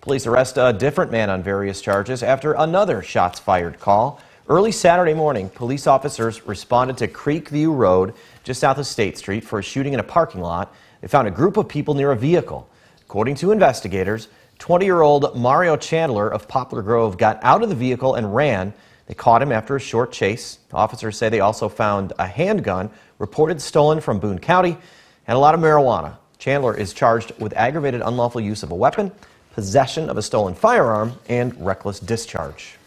Police arrest a different man on various charges after another shots fired call. Early Saturday morning, police officers responded to Creekview Road just south of State Street for a shooting in a parking lot. They found a group of people near a vehicle. According to investigators, 20-year-old Mario Chandler of Poplar Grove got out of the vehicle and ran. They caught him after a short chase. Officers say they also found a handgun reported stolen from Boone County and a lot of marijuana. Chandler is charged with aggravated unlawful use of a weapon, possession of a stolen firearm, and reckless discharge.